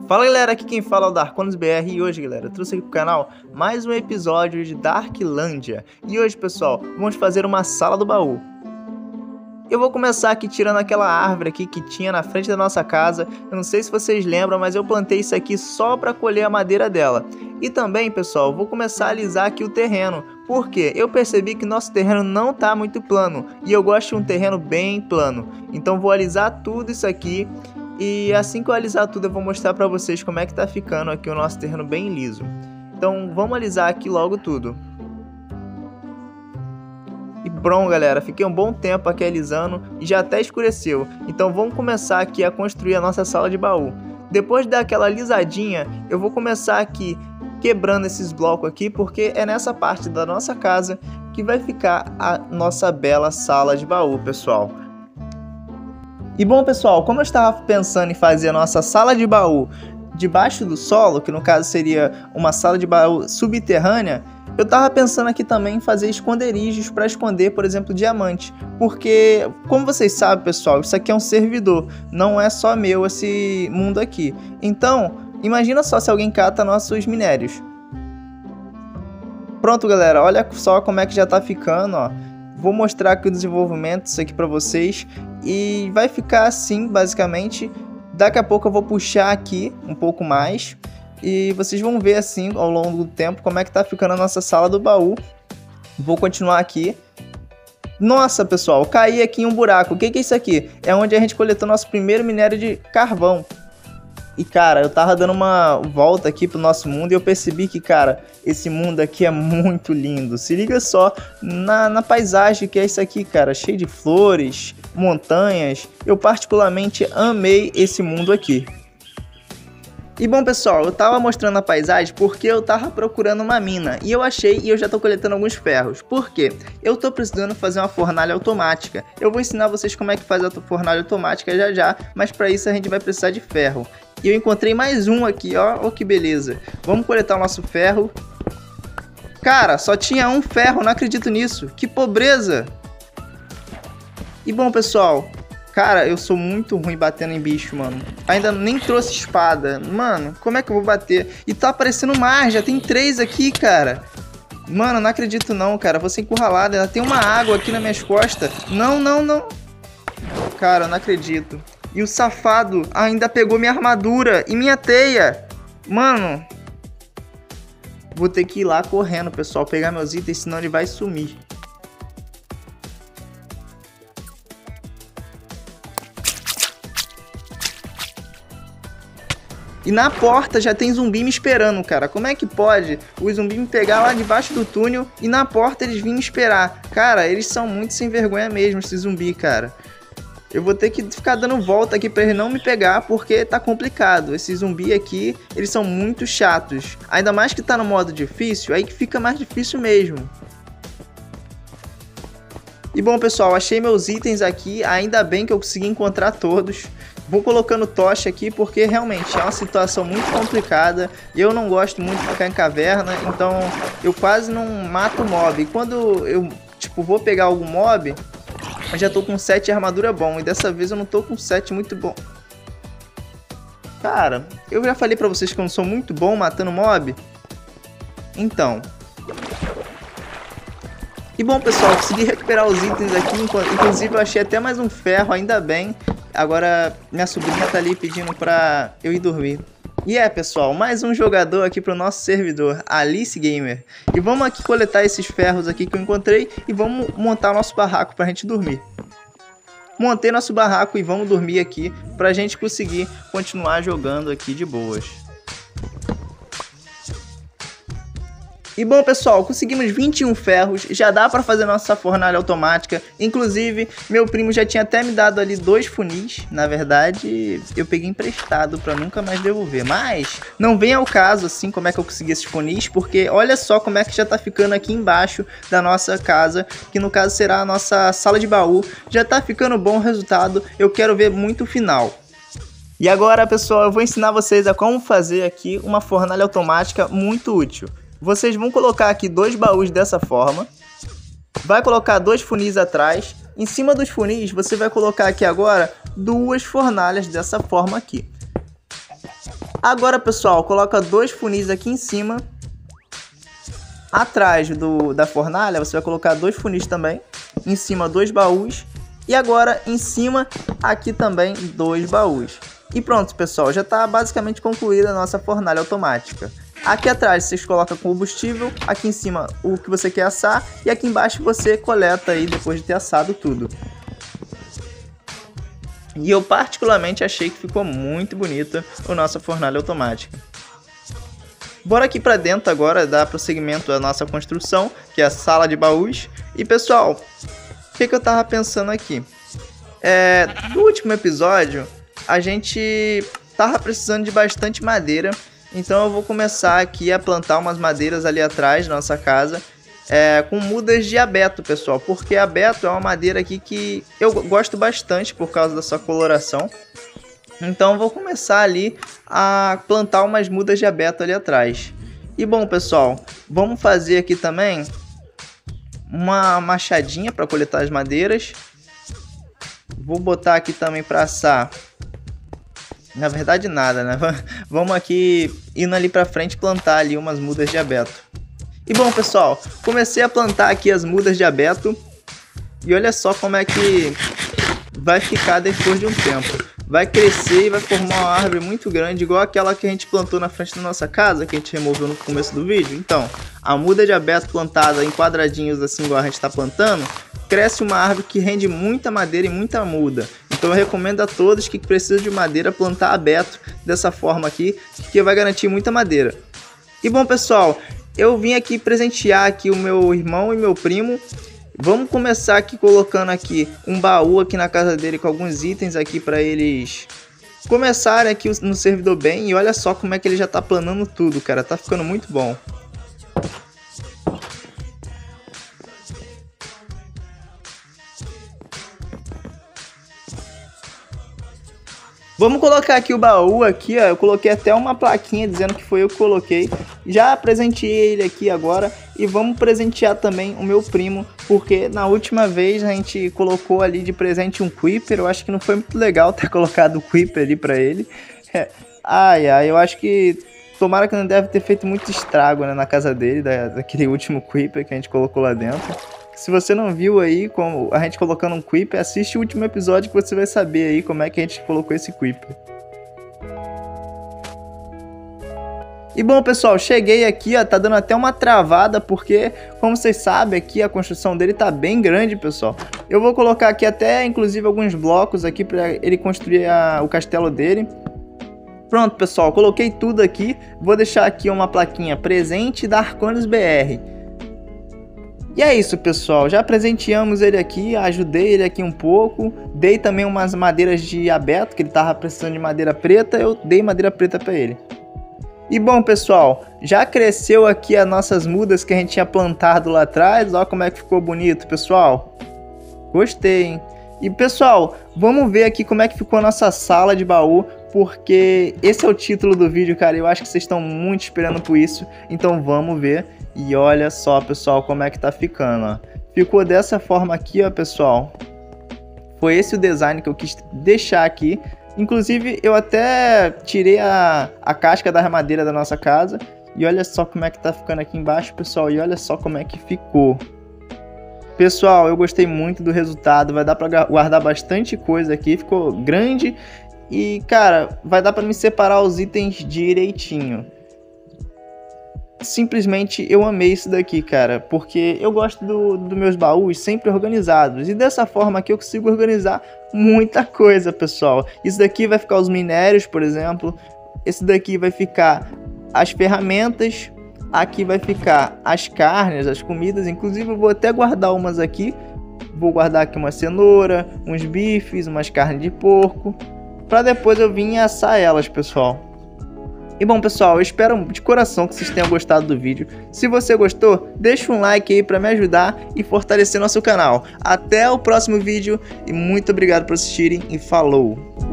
Fala galera, aqui quem fala é o DarkonosBR e hoje galera, eu trouxe aqui pro canal mais um episódio de Darklândia. E hoje pessoal, vamos fazer uma sala do baú. Eu vou começar aqui tirando aquela árvore aqui que tinha na frente da nossa casa. Eu não sei se vocês lembram, mas eu plantei isso aqui só para colher a madeira dela. E também pessoal, vou começar a alisar aqui o terreno. Porque eu percebi que nosso terreno não tá muito plano e eu gosto de um terreno bem plano. Então vou alisar tudo isso aqui. E assim que eu alisar tudo eu vou mostrar pra vocês como é que tá ficando aqui o nosso terreno bem liso. Então vamos alisar aqui logo tudo. E pronto galera, fiquei um bom tempo aqui alisando e já até escureceu. Então vamos começar aqui a construir a nossa sala de baú. Depois de dar aquela alisadinha, eu vou começar aqui quebrando esses blocos aqui, porque é nessa parte da nossa casa que vai ficar a nossa bela sala de baú, pessoal. E bom pessoal, como eu estava pensando em fazer a nossa sala de baú debaixo do solo, que no caso seria uma sala de baú subterrânea, eu estava pensando aqui também em fazer esconderijos para esconder, por exemplo, diamante. Porque, como vocês sabem pessoal, isso aqui é um servidor, não é só meu esse mundo aqui. Então, imagina só se alguém cata nossos minérios. Pronto galera, olha só como é que já está ficando, ó. Vou mostrar aqui o desenvolvimento disso aqui para vocês e vai ficar assim basicamente. Daqui a pouco eu vou puxar aqui um pouco mais e vocês vão ver assim ao longo do tempo como é que tá ficando a nossa sala do baú. Vou continuar aqui. Nossa pessoal, caí aqui em um buraco. O que é isso aqui? É onde a gente coletou nosso primeiro minério de carvão. E cara, eu tava dando uma volta aqui pro nosso mundo e eu percebi que, cara, esse mundo aqui é muito lindo. Se liga só na paisagem que é isso aqui, cara, cheio de flores, montanhas. Eu particularmente amei esse mundo aqui. E bom pessoal, eu tava mostrando a paisagem porque eu tava procurando uma mina e eu achei e eu já tô coletando alguns ferros. Por quê? Eu tô precisando fazer uma fornalha automática. Eu vou ensinar vocês como é que faz a fornalha automática já, mas para isso a gente vai precisar de ferro. E eu encontrei mais um aqui, ó, oh, que beleza. Vamos coletar o nosso ferro. Cara, só tinha um ferro, não acredito nisso. Que pobreza! E bom pessoal, cara, eu sou muito ruim batendo em bicho, mano. Ainda nem trouxe espada. Mano, como é que eu vou bater? E tá aparecendo mais, já tem 3 aqui, cara. Mano, não acredito não, cara. Vou ser encurralado. Ela tem uma água aqui nas minhas costas. Não, não, não. Cara, eu não acredito. E o safado ainda pegou minha armadura e minha teia. Mano. Vou ter que ir lá correndo, pessoal. Pegar meus itens, senão ele vai sumir. E na porta já tem zumbi me esperando, cara. Como é que pode o zumbi me pegar lá debaixo do túnel e na porta eles virem me esperar? Cara, eles são muito sem vergonha mesmo, esse zumbi, cara. Eu vou ter que ficar dando volta aqui pra ele não me pegar, porque tá complicado. Esses zumbi aqui, eles são muito chatos. Ainda mais que tá no modo difícil, aí que fica mais difícil mesmo. E bom pessoal, achei meus itens aqui, ainda bem que eu consegui encontrar todos. Vou colocando tocha aqui porque realmente é uma situação muito complicada. Eu não gosto muito de ficar em caverna, então eu quase não mato mob. E quando eu vou pegar algum mob, eu já tô com 7 de armadura bom. E dessa vez eu não tô com 7 muito bom. Cara, eu já falei pra vocês que eu não sou muito bom matando mob. Então. E bom pessoal, consegui recuperar os itens aqui. Inclusive eu achei até mais um ferro, ainda bem. Agora minha sobrinha tá ali pedindo pra eu ir dormir. E pessoal, mais um jogador aqui pro nosso servidor, Alice Gamer. E vamos aqui coletar esses ferros aqui que eu encontrei e vamos montar o nosso barraco pra gente dormir. Montei nosso barraco e vamos dormir aqui pra gente conseguir continuar jogando aqui de boas. E bom pessoal, conseguimos 21 ferros, já dá pra fazer nossa fornalha automática. Inclusive, meu primo já tinha até me dado ali 2 funis. Na verdade, eu peguei emprestado pra nunca mais devolver. Mas, não vem ao caso assim como é que eu consegui esses funis, porque olha só como é que já tá ficando aqui embaixo da nossa casa, que no caso será a nossa sala de baú. Já tá ficando bom o resultado, eu quero ver muito o final. E agora pessoal, eu vou ensinar vocês a como fazer aqui uma fornalha automática muito útil. Vocês vão colocar aqui 2 baús dessa forma. Vai colocar 2 funis atrás. Em cima dos funis você vai colocar aqui agora 2 fornalhas dessa forma aqui. Agora, pessoal, coloca 2 funis aqui em cima. Atrás da fornalha, você vai colocar 2 funis também. Em cima, 2 baús. E agora, em cima, aqui também, 2 baús. E pronto, pessoal, já está basicamente concluída a nossa fornalha automática. Aqui atrás vocês colocam combustível, aqui em cima o que você quer assar e aqui embaixo você coleta aí depois de ter assado tudo. E eu particularmente achei que ficou muito bonita a nossa fornalha automática. Bora aqui para dentro agora dar prosseguimento à nossa construção, que é a sala de baús. E pessoal, o que eu tava pensando aqui? No último episódio a gente tava precisando de bastante madeira. Então eu vou começar aqui a plantar umas madeiras ali atrás da nossa casa, com mudas de abeto, pessoal, porque abeto é uma madeira aqui que eu gosto bastante por causa da sua coloração. Então eu vou começar ali a plantar umas mudas de abeto ali atrás. E bom, pessoal, vamos fazer aqui também uma machadinha para coletar as madeiras. Vou botar aqui também para assar. Na verdade nada, né? Vamos aqui indo ali pra frente plantar ali umas mudas de abeto. E bom, pessoal, comecei a plantar aqui as mudas de abeto. E olha só como é que vai ficar depois de um tempo. Vai crescer e vai formar uma árvore muito grande, igual aquela que a gente plantou na frente da nossa casa, que a gente removeu no começo do vídeo. Então, a muda de abeto plantada em quadradinhos assim, igual a gente está plantando, cresce uma árvore que rende muita madeira e muita muda. Então eu recomendo a todos que precisam de madeira plantar abeto dessa forma aqui, que vai garantir muita madeira. E bom, pessoal, eu vim aqui presentear aqui o meu irmão e meu primo. Vamos começar aqui colocando aqui um baú aqui na casa dele com alguns itens aqui para eles começarem aqui no servidor bem. E olha só como é que ele já tá planando tudo, cara, tá ficando muito bom. Vamos colocar aqui o baú aqui, ó. Eu coloquei até uma plaquinha dizendo que foi eu que coloquei. Já presenteei ele aqui agora e vamos presentear também o meu primo, porque na última vez a gente colocou ali de presente um Creeper. Eu acho que não foi muito legal ter colocado o Creeper ali pra ele. Eu acho que tomara que não deve ter feito muito estrago, né, na casa dele, daquele último Creeper que a gente colocou lá dentro. Se você não viu aí como a gente colocando um Creeper, assiste o último episódio que você vai saber aí como é que a gente colocou esse Creeper. E bom, pessoal, cheguei aqui, ó, tá dando até uma travada porque, como vocês sabem, aqui a construção dele tá bem grande, pessoal. Eu vou colocar aqui até, inclusive, alguns blocos aqui para ele construir o castelo dele. Pronto, pessoal, coloquei tudo aqui. Vou deixar aqui uma plaquinha presente da Arcones BR. E é isso, pessoal, já presenteamos ele aqui, ajudei ele aqui um pouco, dei também umas madeiras de abeto, que ele tava precisando de madeira preta, eu dei madeira preta para ele. E bom, pessoal, já cresceu aqui as nossas mudas que a gente tinha plantado lá atrás, olha como é que ficou bonito, pessoal. Gostei, hein? E pessoal, vamos ver aqui como é que ficou a nossa sala de baú, porque esse é o título do vídeo, cara, eu acho que vocês estão muito esperando por isso, então vamos ver. E olha só, pessoal, como é que tá ficando, ó. Ficou dessa forma aqui, ó, pessoal. Foi esse o design que eu quis deixar aqui. Inclusive, eu até tirei a casca da madeira da nossa casa. E olha só como é que tá ficando aqui embaixo, pessoal. E olha só como é que ficou. Pessoal, eu gostei muito do resultado. Vai dar pra guardar bastante coisa aqui. Ficou grande. E, cara, vai dar pra me separar os itens direitinho. Simplesmente eu amei isso daqui, cara, porque eu gosto dos meus baús sempre organizados, e dessa forma aqui eu consigo organizar muita coisa, pessoal. Isso daqui vai ficar os minérios, por exemplo, esse daqui vai ficar as ferramentas, aqui vai ficar as carnes, as comidas, inclusive eu vou até guardar umas aqui, vou guardar aqui uma cenoura, uns bifes, umas carnes de porco, para depois eu vir assar elas, pessoal. E bom, pessoal, eu espero de coração que vocês tenham gostado do vídeo. Se você gostou, deixa um like aí para me ajudar e fortalecer nosso canal. Até o próximo vídeo e muito obrigado por assistirem e falou!